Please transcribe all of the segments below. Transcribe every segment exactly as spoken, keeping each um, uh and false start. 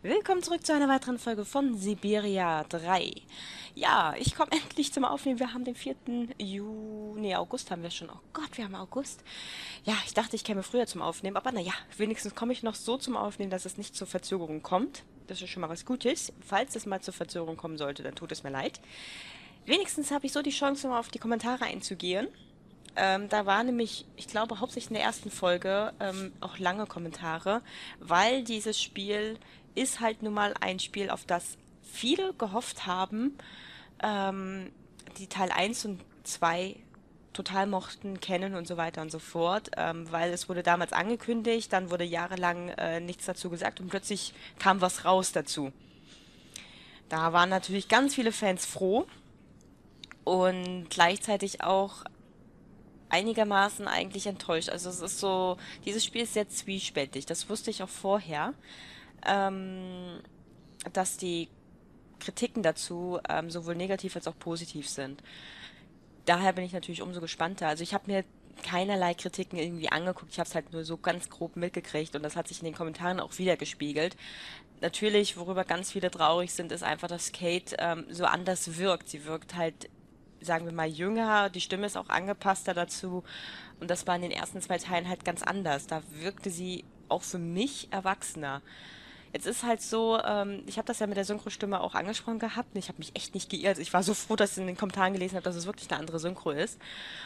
Willkommen zurück zu einer weiteren Folge von Siberia drei. Ja, ich komme endlich zum Aufnehmen. Wir haben den vierten Juni, nee, August haben wir schon. Oh Gott, wir haben August. Ja, ich dachte, ich käme früher zum Aufnehmen, aber naja, wenigstens komme ich noch so zum Aufnehmen, dass es nicht zur Verzögerung kommt. Das ist schon mal was Gutes. Falls es mal zur Verzögerung kommen sollte, dann tut es mir leid. Wenigstens habe ich so die Chance, mal auf die Kommentare einzugehen. Ähm, da war nämlich, ich glaube, hauptsächlich in der ersten Folge ähm, auch lange Kommentare, weil dieses Spiel ist halt nun mal ein Spiel, auf das viele gehofft haben, ähm, die Teil eins und zwei total mochten, kennen und so weiter und so fort, ähm, weil es wurde damals angekündigt, dann wurde jahrelang äh, nichts dazu gesagt und plötzlich kam was raus dazu. Da waren natürlich ganz viele Fans froh und gleichzeitig auch einigermaßen eigentlich enttäuscht. Also es ist so, dieses Spiel ist sehr zwiespältig. Das wusste ich auch vorher, ähm, dass die Kritiken dazu ähm, sowohl negativ als auch positiv sind. Daher bin ich natürlich umso gespannter. Also ich habe mir keinerlei Kritiken irgendwie angeguckt. Ich habe es halt nur so ganz grob mitgekriegt und das hat sich in den Kommentaren auch wieder gespiegelt. Natürlich, worüber ganz viele traurig sind, ist einfach, dass Kate ähm, so anders wirkt. Sie wirkt halt, sagen wir mal, jünger, die Stimme ist auch angepasster dazu und das war in den ersten zwei Teilen halt ganz anders. Da wirkte sie auch für mich erwachsener. Jetzt ist halt so, ähm, ich habe das ja mit der Synchrostimme auch angesprochen gehabt und ich habe mich echt nicht geirrt. Ich war so froh, dass ich in den Kommentaren gelesen habe, dass es wirklich eine andere Synchro ist.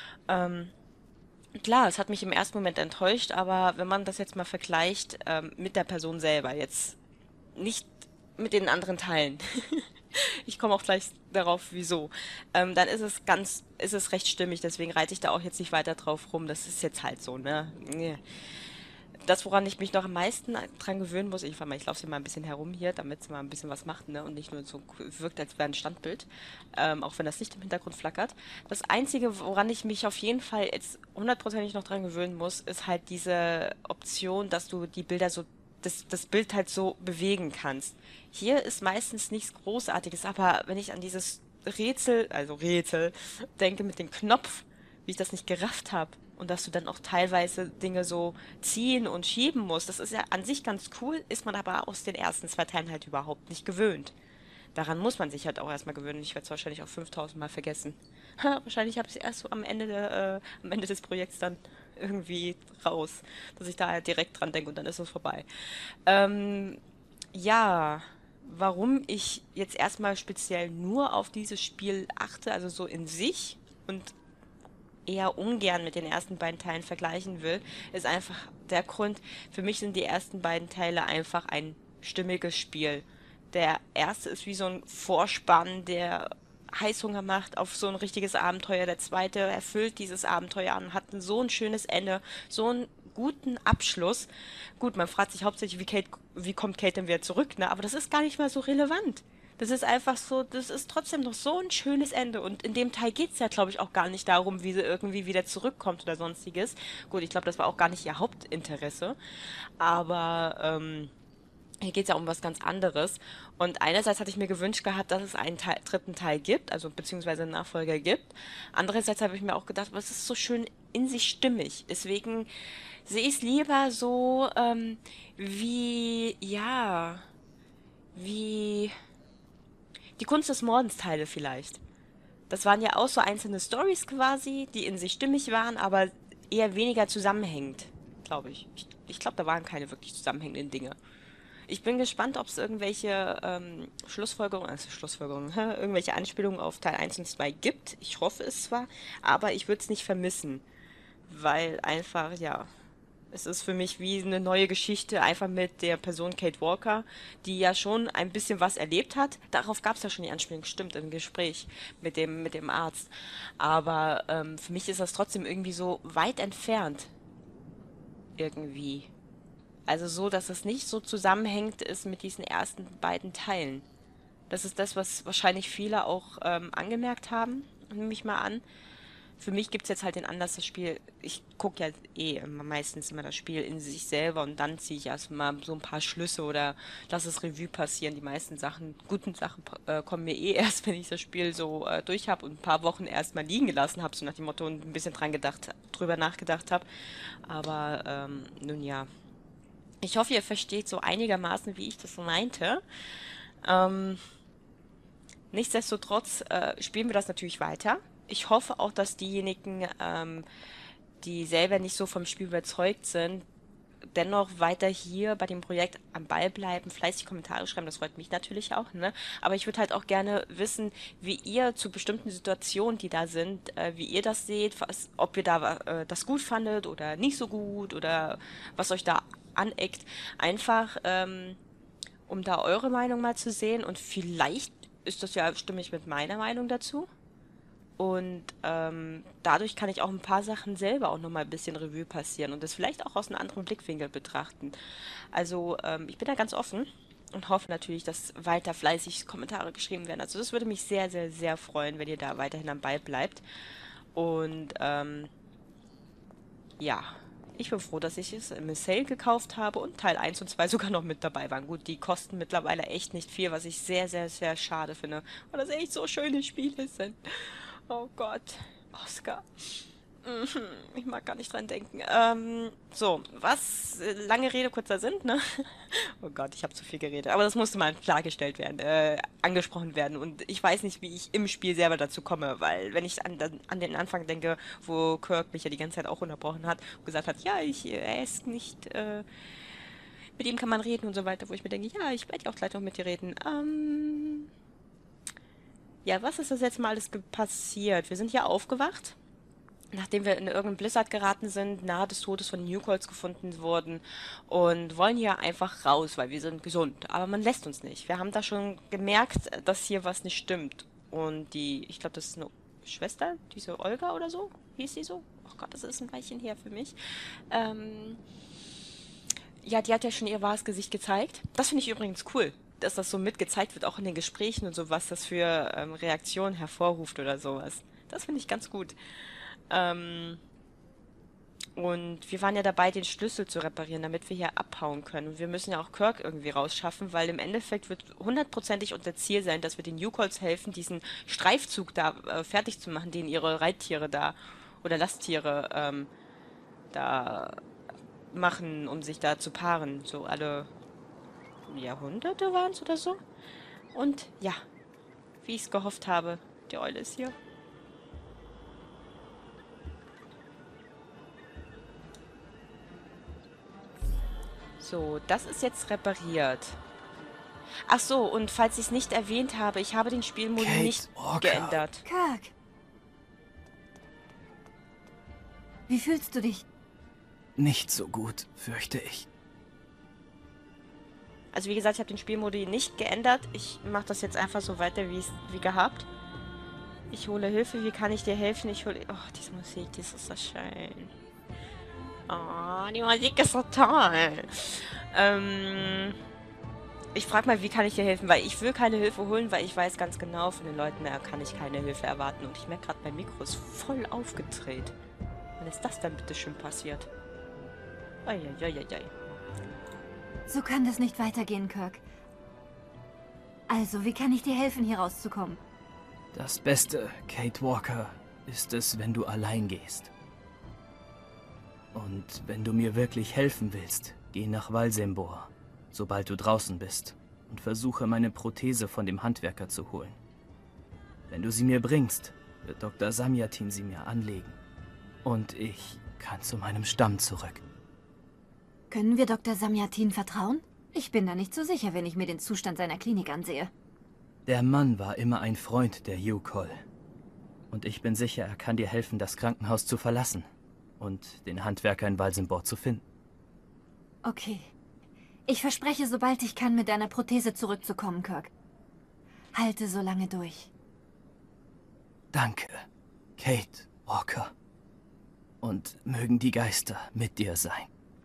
Klar, es hat mich im ersten Moment enttäuscht, aber wenn man das jetzt mal vergleicht ähm, mit der Person selber, jetzt nicht mit den anderen Teilen. Ich komme auch gleich darauf, wieso. Ähm, dann ist es ganz, ist es recht stimmig, deswegen reite ich da auch jetzt nicht weiter drauf rum. Das ist jetzt halt so, ne? Nee. Das, woran ich mich noch am meisten dran gewöhnen muss, ich, ich laufe hier mal ein bisschen herum hier, damit es mal ein bisschen was macht, ne? Und nicht nur so wirkt, als wäre ein Standbild, ähm, auch wenn das Licht im Hintergrund flackert. Das Einzige, woran ich mich auf jeden Fall jetzt hundertprozentig noch dran gewöhnen muss, ist halt diese Option, dass du die Bilder so, das, das Bild halt so bewegen kannst. Hier ist meistens nichts Großartiges, aber wenn ich an dieses Rätsel, also Rätsel, denke mit dem Knopf, wie ich das nicht gerafft habe. Und dass du dann auch teilweise Dinge so ziehen und schieben musst. Das ist ja an sich ganz cool, ist man aber aus den ersten zwei Teilen halt überhaupt nicht gewöhnt. Daran muss man sich halt auch erstmal gewöhnen. Ich werde es wahrscheinlich auch fünftausend Mal vergessen. Ha, wahrscheinlich habe ich es erst so am Ende, der, äh, am Ende des Projekts dann irgendwie raus, dass ich da halt direkt dran denke und dann ist es vorbei. Ähm, ja, warum ich jetzt erstmal speziell nur auf dieses Spiel achte, also so in sich und eher ungern mit den ersten beiden Teilen vergleichen will, ist einfach der Grund, für mich sind die ersten beiden Teile einfach ein stimmiges Spiel. Der erste ist wie so ein Vorspann, der Heißhunger macht auf so ein richtiges Abenteuer. Der zweite erfüllt dieses Abenteuer und hat so ein schönes Ende, so einen guten Abschluss. Gut, man fragt sich hauptsächlich, wie Kate, wie kommt Kate denn wieder zurück, ne? Aber das ist gar nicht mal so relevant. Das ist einfach so, das ist trotzdem noch so ein schönes Ende. Und in dem Teil geht es ja, glaube ich, auch gar nicht darum, wie sie irgendwie wieder zurückkommt oder sonstiges. Gut, ich glaube, das war auch gar nicht ihr Hauptinteresse. Aber ähm, hier geht es ja um was ganz anderes. Und einerseits hatte ich mir gewünscht gehabt, dass es einen Teil, dritten Teil gibt, also beziehungsweise einen Nachfolger gibt. Andererseits habe ich mir auch gedacht, aber es ist so schön in sich stimmig. Deswegen sehe ich es lieber so ähm, wie, ja, wie die Kunst des Mordens Teile vielleicht. Das waren ja auch so einzelne Stories quasi, die in sich stimmig waren, aber eher weniger zusammenhängend, glaube ich. Ich, ich glaube, da waren keine wirklich zusammenhängenden Dinge. Ich bin gespannt, ob es irgendwelche ähm, Schlussfolgerungen, also Schlussfolgerungen, irgendwelche Anspielungen auf Teil eins und zwei gibt. Ich hoffe es zwar, aber ich würde es nicht vermissen, weil einfach, ja, es ist für mich wie eine neue Geschichte, einfach mit der Person Kate Walker, die ja schon ein bisschen was erlebt hat. Darauf gab es ja schon die Anspielung, stimmt, im Gespräch mit dem, mit dem Arzt. Aber ähm, für mich ist das trotzdem irgendwie so weit entfernt, irgendwie. Also so, dass es nicht so zusammenhängt ist mit diesen ersten beiden Teilen. Das ist das, was wahrscheinlich viele auch ähm, angemerkt haben, nehme ich mal an. Für mich gibt es jetzt halt den Anlass, das Spiel, ich gucke ja eh immer, meistens immer das Spiel in sich selber und dann ziehe ich erstmal so ein paar Schlüsse oder lasse es Revue passieren. Die meisten Sachen, guten Sachen äh, kommen mir eh erst, wenn ich das Spiel so äh, durch habe und ein paar Wochen erstmal liegen gelassen habe, so nach dem Motto und ein bisschen dran gedacht, drüber nachgedacht habe. Aber ähm, nun ja, Ich hoffe, ihr versteht so einigermaßen, wie ich das so meinte. Ähm, nichtsdestotrotz äh, spielen wir das natürlich weiter. Ich hoffe auch, dass diejenigen, ähm, die selber nicht so vom Spiel überzeugt sind, dennoch weiter hier bei dem Projekt am Ball bleiben, fleißig Kommentare schreiben, das freut mich natürlich auch, ne? Aber ich würde halt auch gerne wissen, wie ihr zu bestimmten Situationen, die da sind, äh, wie ihr das seht, was, ob ihr da äh, das gut fandet oder nicht so gut oder was euch da aneckt. Einfach, ähm, um da eure Meinung mal zu sehen und vielleicht ist das ja stimmig mit meiner Meinung dazu. Und ähm, dadurch kann ich auch ein paar Sachen selber auch nochmal ein bisschen Revue passieren und das vielleicht auch aus einem anderen Blickwinkel betrachten. Also ähm, ich bin da ganz offen und hoffe natürlich, dass weiter fleißig Kommentare geschrieben werden. Also das würde mich sehr, sehr, sehr freuen, wenn ihr da weiterhin am Ball bleibt. Und ähm, ja, ich bin froh, dass ich es im Sale gekauft habe und Teil eins und zwei sogar noch mit dabei waren. Gut, die kosten mittlerweile echt nicht viel, was ich sehr, sehr, sehr schade finde, weil das echt so schöne Spiele sind. Oh Gott, Oscar. Mhm, ich mag gar nicht dran denken. Ähm, so, was, äh, lange Rede, kurzer Sinn, ne? Oh Gott, ich habe zu viel geredet. Aber das musste mal klargestellt werden, äh, angesprochen werden. Und ich weiß nicht, wie ich im Spiel selber dazu komme, weil wenn ich an, an den Anfang denke, wo Kirk mich ja die ganze Zeit auch unterbrochen hat und gesagt hat, ja, ich, äh, er ist nicht, äh, mit ihm kann man reden und so weiter, wo ich mir denke, ja, ich werde ja auch gleich noch mit dir reden. Ähm, ja, was ist das jetzt mal alles ge- passiert? Wir sind hier aufgewacht, nachdem wir in irgendeinen Blizzard geraten sind, nahe des Todes von Newcalls gefunden wurden und wollen hier einfach raus, weil wir sind gesund. Aber man lässt uns nicht. Wir haben da schon gemerkt, dass hier was nicht stimmt. Und die, ich glaube, das ist eine Schwester, diese Olga oder so, hieß sie so? Oh Gott, das ist ein Weilchen her für mich. Ähm, ja, die hat ja schon ihr wahres Gesicht gezeigt. Das finde ich übrigens cool, dass das so mitgezeigt wird, auch in den Gesprächen und so, was das für ähm, Reaktionen hervorruft oder sowas. Das finde ich ganz gut. Ähm, und wir waren ja dabei, den Schlüssel zu reparieren, damit wir hier abhauen können. Und wir müssen ja auch Kirk irgendwie rausschaffen, weil im Endeffekt wird hundertprozentig unser Ziel sein, dass wir den Yukons helfen, diesen Streifzug da äh, fertig zu machen, den ihre Reittiere da oder Lasttiere ähm, da machen, um sich da zu paaren. So alle Jahrhunderte waren es oder so. Und ja, wie ich es gehofft habe, die Eule ist hier. So, das ist jetzt repariert. Ach so, und falls ich es nicht erwähnt habe, ich habe den Spielmodi nicht Kate Walker. geändert. Kirk, wie fühlst du dich? Nicht so gut, fürchte ich. Also wie gesagt, ich habe den Spielmodi nicht geändert. Ich mache das jetzt einfach so weiter, wie es wie gehabt. Ich hole Hilfe. Wie kann ich dir helfen? Ich hole... Oh, diese Musik, die ist so schön. Oh, die Musik ist so toll. Ähm... Ich frage mal, wie kann ich dir helfen? Weil ich will keine Hilfe holen, weil ich weiß ganz genau, von den Leuten da kann ich keine Hilfe erwarten. Und ich merke gerade, mein Mikro ist voll aufgedreht. Wann ist das denn bitte schön passiert? Eieieiei. So kann das nicht weitergehen, Kirk. Also, wie kann ich dir helfen, hier rauszukommen? Das Beste, Kate Walker, ist es, wenn du allein gehst. Und wenn du mir wirklich helfen willst, geh nach Valsembor, sobald du draußen bist, und versuche meine Prothese von dem Handwerker zu holen. Wenn du sie mir bringst, wird Doktor Samyatin sie mir anlegen. Und ich kann zu meinem Stamm zurück. Können wir Doktor Samyatin vertrauen? Ich bin da nicht so sicher, wenn ich mir den Zustand seiner Klinik ansehe. Der Mann war immer ein Freund der Yukol. Und ich bin sicher, er kann dir helfen, das Krankenhaus zu verlassen und den Handwerker in Valsembor zu finden. Okay. Ich verspreche, sobald ich kann, mit deiner Prothese zurückzukommen, Kirk. Halte so lange durch. Danke, Kate Walker. Und mögen die Geister mit dir sein.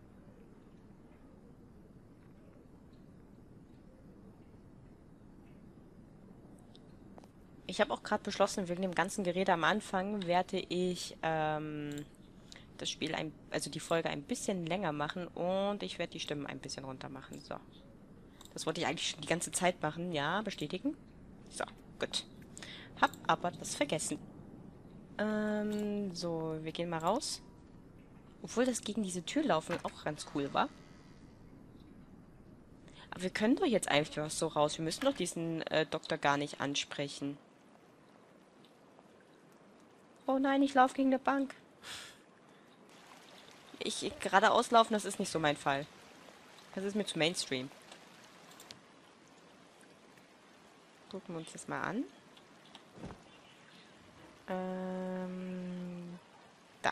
Ich habe auch gerade beschlossen, wegen dem ganzen Gerede am Anfang werde ich ähm, das Spiel, ein, also die Folge ein bisschen länger machen und ich werde die Stimmen ein bisschen runter machen. So. Das wollte ich eigentlich schon die ganze Zeit machen. Ja, bestätigen. So, gut. Hab aber das vergessen. Ähm, so, wir gehen mal raus. Obwohl das gegen diese Tür laufen auch ganz cool war. Aber wir können doch jetzt einfach so raus. Wir müssen doch diesen äh, Doktor gar nicht ansprechen. Oh nein, ich laufe gegen eine Bank. Ich, ich geradeaus laufen, das ist nicht so mein Fall. Das ist mir zu Mainstream. Gucken wir uns das mal an. Ähm, da.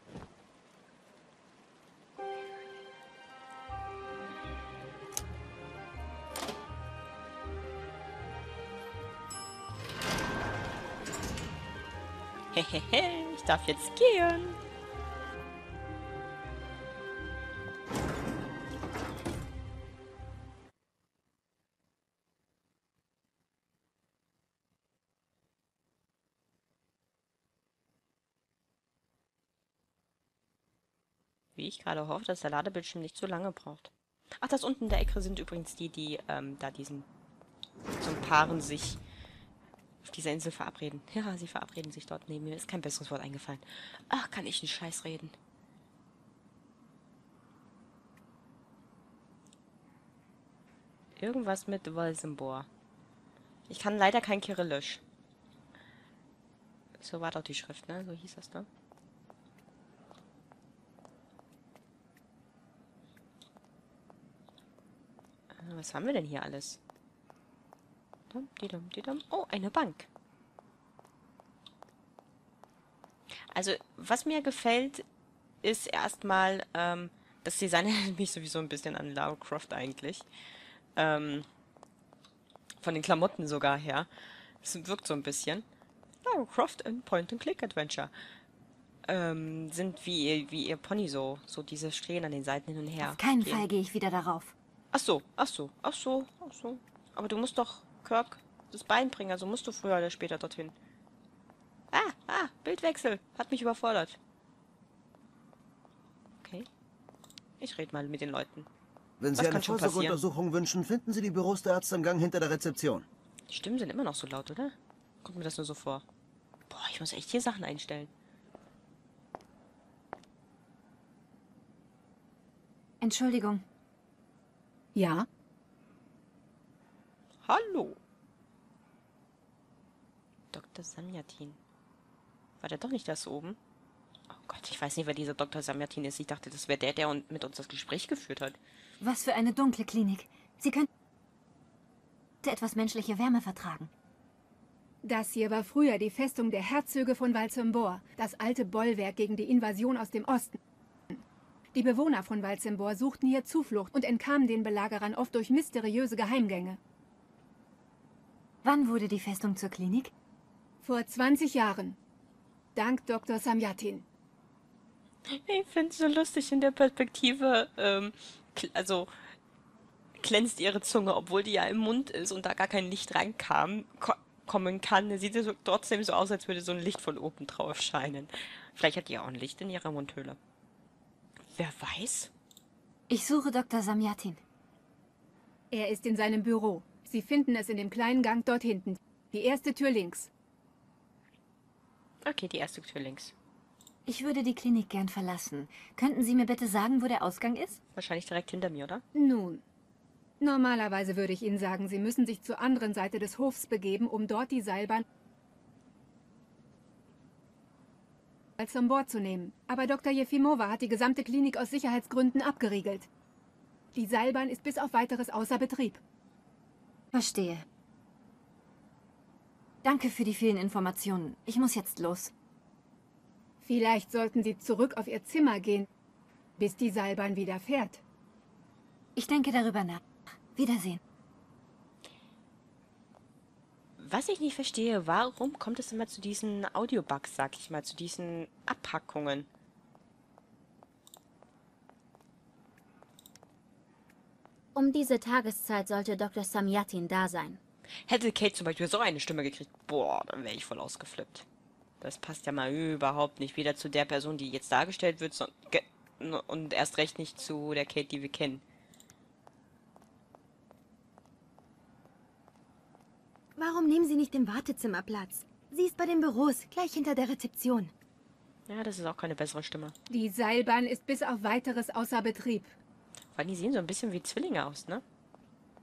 Hehehe, ich darf jetzt gehen. Wie ich gerade hoffe, dass der Ladebildschirm nicht so lange braucht. Ach, das unten in der Ecke sind übrigens die, die ähm, da diesen zum Paaren sich auf dieser Insel verabreden. Ja, sie verabreden sich dort. Nee, mir ist kein besseres Wort eingefallen. Ach, kann ich nicht Scheiß reden. Irgendwas mit Walsembor. Ich kann leider kein Kyrillisch. So war doch die Schrift, ne? So hieß das, ne? Äh, Was haben wir denn hier alles? Dum, di dum, di dum. Oh, eine Bank. Also, was mir gefällt, ist erstmal, ähm, das Design erinnert mich sowieso ein bisschen an Lara Croft eigentlich. Ähm, von den Klamotten sogar her. Es wirkt so ein bisschen. Lara Croft in Point-and-Click-Adventure. Ähm, sind wie ihr, wie ihr Pony so. So diese Strähnen an den Seiten hin und her Auf keinen gehen. Fall gehe ich wieder darauf. Ach so, ach so, ach so, ach so. Aber du musst doch Kirk das Bein bringen, also musst du früher oder später dorthin. Ah, ah, Bildwechsel. Hat mich überfordert. Okay. Ich rede mal mit den Leuten. Wenn Sie Was eine kann schon passieren? Vorsorgeuntersuchung wünschen, finden Sie die Büros der Ärzte im Gang hinter der Rezeption. Die Stimmen sind immer noch so laut, oder? Kommt mir das nur so vor. Boah, ich muss echt hier Sachen einstellen. Entschuldigung. Ja? Hallo. Doktor Samyatin. War der doch nicht das oben? Oh Gott, ich weiß nicht, wer dieser Doktor Samyatin ist. Ich dachte, das wäre der, der un- mit uns das Gespräch geführt hat. Was für eine dunkle Klinik. Sie könnte etwas menschliche Wärme vertragen. Das hier war früher die Festung der Herzöge von Walsembor, das alte Bollwerk gegen die Invasion aus dem Osten. Die Bewohner von Walsembor suchten hier Zuflucht und entkamen den Belagerern oft durch mysteriöse Geheimgänge. Wann wurde die Festung zur Klinik? Vor zwanzig Jahren. Dank Doktor Samyatin. Ich finde es so lustig in der Perspektive, ähm, kl- also glänzt ihre Zunge, obwohl die ja im Mund ist und da gar kein Licht reinkam, ko kommen kann. Da sieht es so, trotzdem so aus, als würde so ein Licht von oben drauf scheinen. Vielleicht hat die auch ein Licht in ihrer Mundhöhle. Wer weiß? Ich suche Doktor Samyatin. Er ist in seinem Büro. Sie finden es in dem kleinen Gang dort hinten. Die erste Tür links. Okay, die erste Tür links. Ich würde die Klinik gern verlassen. Könnten Sie mir bitte sagen, wo der Ausgang ist? Wahrscheinlich direkt hinter mir, oder? Nun, normalerweise würde ich Ihnen sagen, Sie müssen sich zur anderen Seite des Hofs begeben, um dort die Seilbahn als an Bord zu nehmen. Aber Doktor Jefimova hat die gesamte Klinik aus Sicherheitsgründen abgeriegelt. Die Seilbahn ist bis auf Weiteres außer Betrieb. Verstehe. Danke für die vielen Informationen. Ich muss jetzt los. Vielleicht sollten Sie zurück auf Ihr Zimmer gehen, bis die Seilbahn wieder fährt. Ich denke darüber nach. Wiedersehen. Was ich nicht verstehe, warum kommt es immer zu diesen Audiobugs, sag ich mal, zu diesen Abhackungen? Um diese Tageszeit sollte Doktor Samyatin da sein. Hätte Kate zum Beispiel so eine Stimme gekriegt, boah, dann wäre ich voll ausgeflippt. Das passt ja mal überhaupt nicht. Weder zu der Person, die jetzt dargestellt wird, so, ge und erst recht nicht zu der Kate, die wir kennen. Warum nehmen Sie nicht im Wartezimmer Platz? Sie ist bei den Büros, gleich hinter der Rezeption. Ja, das ist auch keine bessere Stimme. Die Seilbahn ist bis auf Weiteres außer Betrieb. Weil die sehen so ein bisschen wie Zwillinge aus, ne?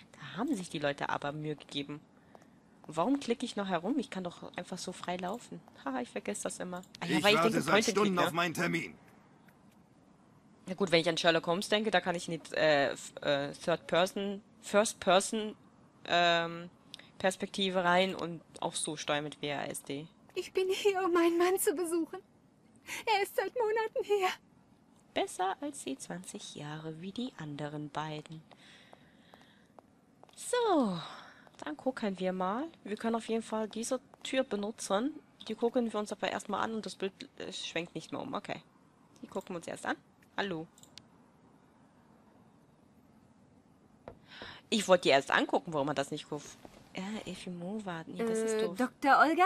Da haben sich die Leute aber Mühe gegeben. Und warum klicke ich noch herum? Ich kann doch einfach so frei laufen. Haha, ich vergesse das immer. Ah, ja, Ich weil ich warte denke, seit Point and Stunden Click, auf ne? meinen Termin. Ja gut, wenn ich an Sherlock Holmes denke, da kann ich in die äh, f- äh, Third Person, First Person ähm, Perspektive rein und auch so steuern mit W A S D. Ich bin hier, um meinen Mann zu besuchen. Er ist seit Monaten hier. Besser als die zwanzig Jahre wie die anderen beiden. So, dann gucken wir mal. Wir können auf jeden Fall diese Tür benutzen. Die gucken wir uns aber erstmal an und das Bild äh, schwenkt nicht mehr um. Okay. Die gucken wir uns erst an. Hallo. Ich wollte die erst angucken, warum man das nicht guckt. Ja, Efimova. Nee, das ist Äh, doof. Doktor Olga?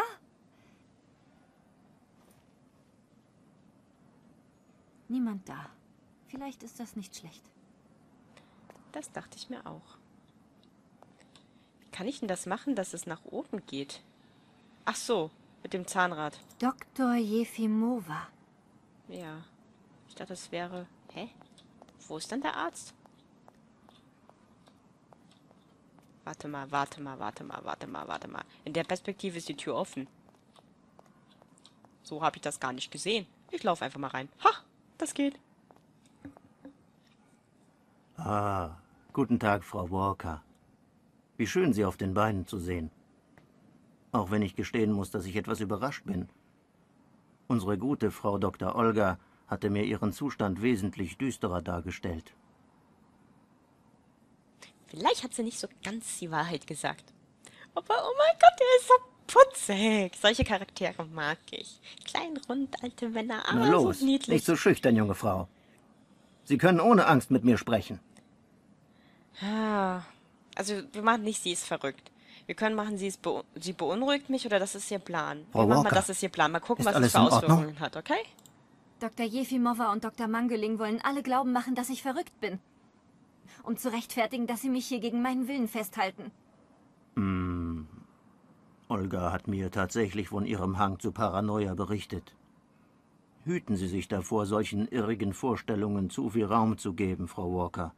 Niemand da. Vielleicht ist das nicht schlecht. Das dachte ich mir auch. Wie kann ich denn das machen, dass es nach oben geht? Ach so, mit dem Zahnrad. Doktor Jefimova. Ja. Ich dachte, das wäre... Hä? Wo ist denn der Arzt? Warte mal, warte mal, warte mal, warte mal, warte mal. In der Perspektive ist die Tür offen. So habe ich das gar nicht gesehen. Ich laufe einfach mal rein. Ha! Das geht. Ah, guten Tag, Frau Walker. Wie schön, Sie auf den Beinen zu sehen. Auch wenn ich gestehen muss, dass ich etwas überrascht bin. Unsere gute Frau Doktor Olga hatte mir ihren Zustand wesentlich düsterer dargestellt. Vielleicht hat sie nicht so ganz die Wahrheit gesagt. Aber oh mein Gott, der ist so putzig. Solche Charaktere mag ich. Klein, rund, alte Männer, Na aber los, so niedlich. nicht so schüchtern, junge Frau. Sie können ohne Angst mit mir sprechen. Ah, also wir machen nicht, sie ist verrückt. Wir können machen, sie, ist beu sie beunruhigt mich oder das ist ihr Plan. Frau wir machen mal, Walker, das ist ihr Plan. Mal gucken, ist was es alles für in Ordnung? Auswirkungen hat, okay? Doktor Jefimova und Doktor Mangeling wollen alle glauben machen, dass ich verrückt bin. Um zu rechtfertigen, dass sie mich hier gegen meinen Willen festhalten. Hm. Olga hat mir tatsächlich von ihrem Hang zu Paranoia berichtet. Hüten Sie sich davor, solchen irrigen Vorstellungen zu viel Raum zu geben, Frau Walker.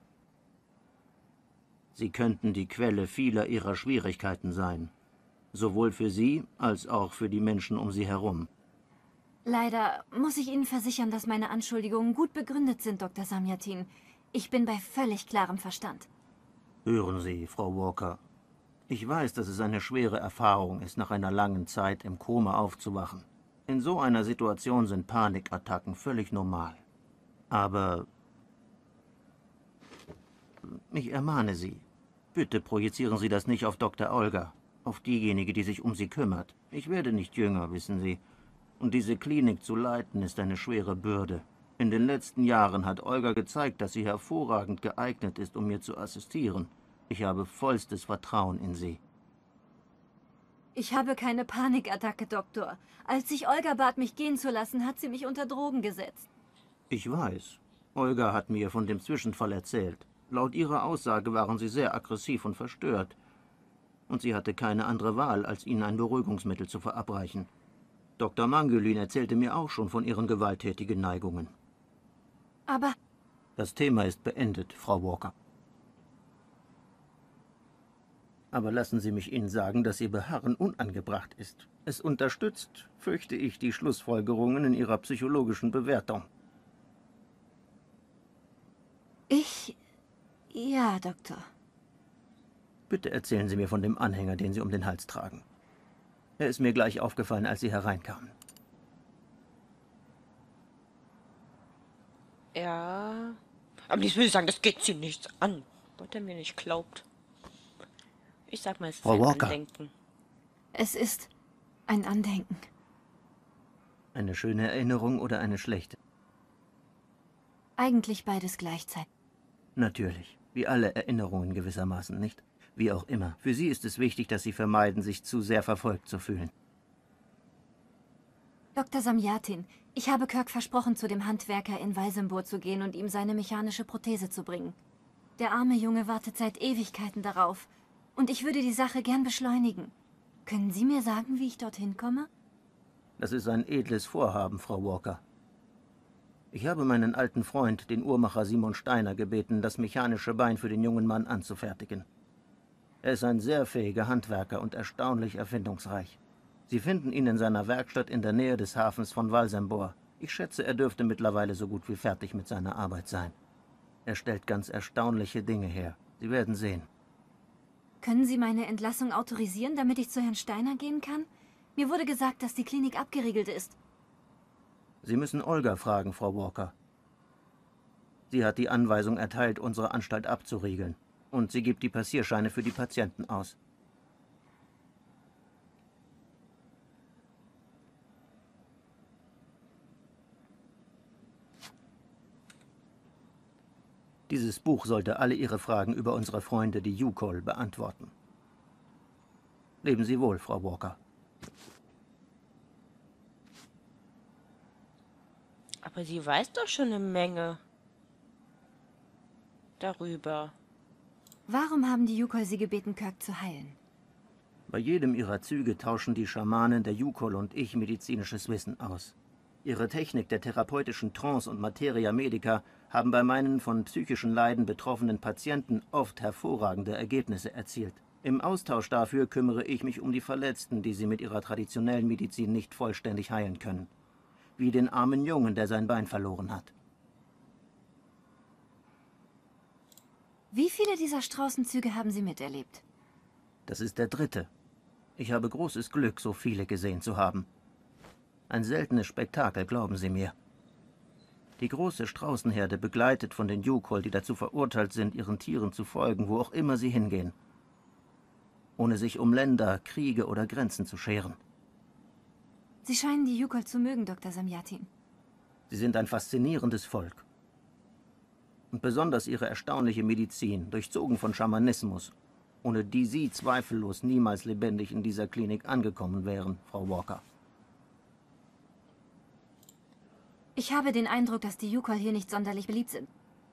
Sie könnten die Quelle vieler Ihrer Schwierigkeiten sein. Sowohl für Sie als auch für die Menschen um Sie herum. Leider muss ich Ihnen versichern, dass meine Anschuldigungen gut begründet sind, Doktor Samyatin. Ich bin bei völlig klarem Verstand. Hören Sie, Frau Walker. Ich weiß, dass es eine schwere Erfahrung ist, nach einer langen Zeit im Koma aufzuwachen. In so einer Situation sind Panikattacken völlig normal. Aber ich ermahne Sie, bitte projizieren Sie das nicht auf Doktor Olga, auf diejenige, die sich um Sie kümmert. Ich werde nicht jünger, wissen Sie. Und diese Klinik zu leiten, ist eine schwere Bürde. In den letzten Jahren hat Olga gezeigt, dass sie hervorragend geeignet ist, um mir zu assistieren. Ich habe vollstes Vertrauen in sie. Ich habe keine Panikattacke, Doktor. Als sich Olga bat, mich gehen zu lassen, hat sie mich unter Drogen gesetzt. Ich weiß. Olga hat mir von dem Zwischenfall erzählt. Laut ihrer Aussage waren sie sehr aggressiv und verstört. Und sie hatte keine andere Wahl, als ihnen ein Beruhigungsmittel zu verabreichen. Doktor Mangelin erzählte mir auch schon von ihren gewalttätigen Neigungen. Aber Das Thema ist beendet, Frau Walker. Aber lassen Sie mich Ihnen sagen, dass Ihr Beharren unangebracht ist. Es unterstützt, fürchte ich, die Schlussfolgerungen in Ihrer psychologischen Bewertung. ich... Ja, Doktor. Bitte erzählen Sie mir von dem Anhänger, den Sie um den Hals tragen. Er ist mir gleich aufgefallen, als Sie hereinkamen. Ja. Aber ich will sagen, das geht sie nichts an. Was er mir nicht glaubt. Ich sag mal, es ist Frau ein Walker. Andenken. Es ist ein Andenken. Eine schöne Erinnerung oder eine schlechte? Eigentlich beides gleichzeitig. Natürlich. Wie alle Erinnerungen gewissermaßen, nicht? Wie auch immer. Für Sie ist es wichtig, dass Sie vermeiden, sich zu sehr verfolgt zu fühlen. Doktor Samyatin, ich habe Kirk versprochen, zu dem Handwerker in Walsembur zu gehen und ihm seine mechanische Prothese zu bringen. Der arme Junge wartet seit Ewigkeiten darauf. Und ich würde die Sache gern beschleunigen. Können Sie mir sagen, wie ich dorthin komme? Das ist ein edles Vorhaben, Frau Walker. Ich habe meinen alten Freund, den Uhrmacher Simon Steiner, gebeten, das mechanische Bein für den jungen Mann anzufertigen. Er ist ein sehr fähiger Handwerker und erstaunlich erfindungsreich. Sie finden ihn in seiner Werkstatt in der Nähe des Hafens von Valsembor. Ich schätze, er dürfte mittlerweile so gut wie fertig mit seiner Arbeit sein. Er stellt ganz erstaunliche Dinge her. Sie werden sehen. Können Sie meine Entlassung autorisieren, damit ich zu Herrn Steiner gehen kann? Mir wurde gesagt, dass die Klinik abgeriegelt ist. Sie müssen Olga fragen, Frau Walker. Sie hat die Anweisung erteilt, unsere Anstalt abzuriegeln. Und sie gibt die Passierscheine für die Patienten aus. Dieses Buch sollte alle Ihre Fragen über unsere Freunde, die Yukol, beantworten. Leben Sie wohl, Frau Walker. Aber sie weiß doch schon eine Menge darüber. Warum haben die Yukol Sie gebeten, Kirk zu heilen? Bei jedem ihrer Züge tauschen die Schamanen der Yukol und ich medizinisches Wissen aus. Ihre Technik der therapeutischen Trance und Materia Medica haben bei meinen von psychischen Leiden betroffenen Patienten oft hervorragende Ergebnisse erzielt. Im Austausch dafür kümmere ich mich um die Verletzten, die sie mit ihrer traditionellen Medizin nicht vollständig heilen können. Wie den armen Jungen, der sein Bein verloren hat. Wie viele dieser Straußenzüge haben Sie miterlebt? Das ist der dritte. Ich habe großes Glück, so viele gesehen zu haben. Ein seltenes Spektakel, glauben Sie mir. Die große Straußenherde, begleitet von den Yukol, die dazu verurteilt sind, ihren Tieren zu folgen, wo auch immer sie hingehen. Ohne sich um Länder, Kriege oder Grenzen zu scheren. Sie scheinen die Yukol zu mögen, Doktor Samyatin. Sie sind ein faszinierendes Volk. Und besonders ihre erstaunliche Medizin, durchzogen von Schamanismus, ohne die Sie zweifellos niemals lebendig in dieser Klinik angekommen wären, Frau Walker. Ich habe den Eindruck, dass die Yukol hier nicht sonderlich beliebt sind.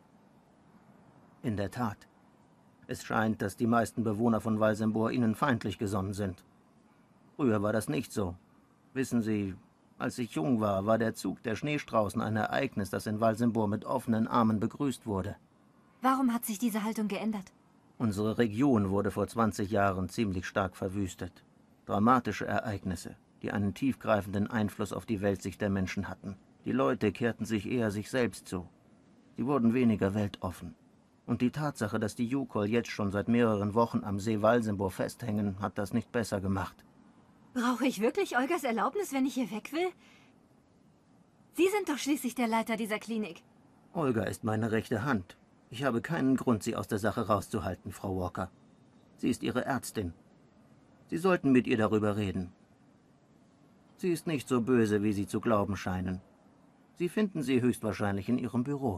In der Tat. Es scheint, dass die meisten Bewohner von Valsembor ihnen feindlich gesonnen sind. Früher war das nicht so. Wissen Sie, als ich jung war, war der Zug der Schneestraußen ein Ereignis, das in Valsembor mit offenen Armen begrüßt wurde. Warum hat sich diese Haltung geändert? Unsere Region wurde vor zwanzig Jahren ziemlich stark verwüstet. Dramatische Ereignisse, die einen tiefgreifenden Einfluss auf die Weltsicht der Menschen hatten. Die Leute kehrten sich eher sich selbst zu. Sie wurden weniger weltoffen. Und die Tatsache, dass die Yukol jetzt schon seit mehreren Wochen am See Valsembor festhängen, hat das nicht besser gemacht. Brauche ich wirklich Olgas Erlaubnis, wenn ich hier weg will? Sie sind doch schließlich der Leiter dieser Klinik. Olga ist meine rechte Hand. Ich habe keinen Grund, sie aus der Sache rauszuhalten, Frau Walker. Sie ist Ihre Ärztin. Sie sollten mit ihr darüber reden. Sie ist nicht so böse, wie Sie zu glauben scheinen. Sie finden sie höchstwahrscheinlich in Ihrem Büro.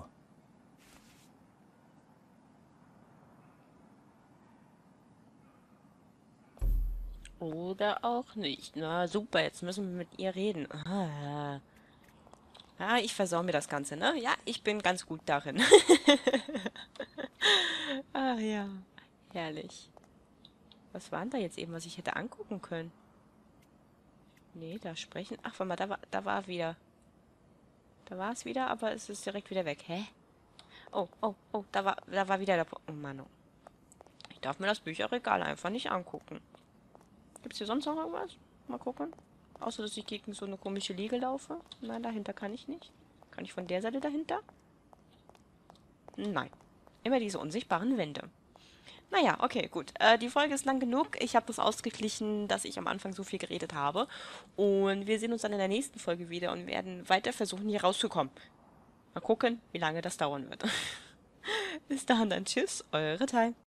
Oder auch nicht. Na super, jetzt müssen wir mit ihr reden. Ah, ah ich versau mir das Ganze, ne? Ja, ich bin ganz gut darin. Ach ja, herrlich. Was war denn da jetzt eben, was ich hätte angucken können? Nee, da sprechen. Ach, warte mal, da war, da war wieder. Da war es wieder, aber es ist direkt wieder weg. Hä? Oh, oh, oh, da war, da war wieder der... Po oh Mann, oh. Ich darf mir das Bücherregal einfach nicht angucken. Gibt es hier sonst noch irgendwas? Mal gucken. Außer, dass ich gegen so eine komische Liege laufe. Nein, dahinter kann ich nicht. Kann ich von der Seite dahinter? Nein. Immer diese unsichtbaren Wände. Naja, okay, gut. Äh, die Folge ist lang genug. Ich habe das ausgeglichen, dass ich am Anfang so viel geredet habe. Und wir sehen uns dann in der nächsten Folge wieder und werden weiter versuchen, hier rauszukommen. Mal gucken, wie lange das dauern wird. Bis dahin dann. Tschüss, eure Tai.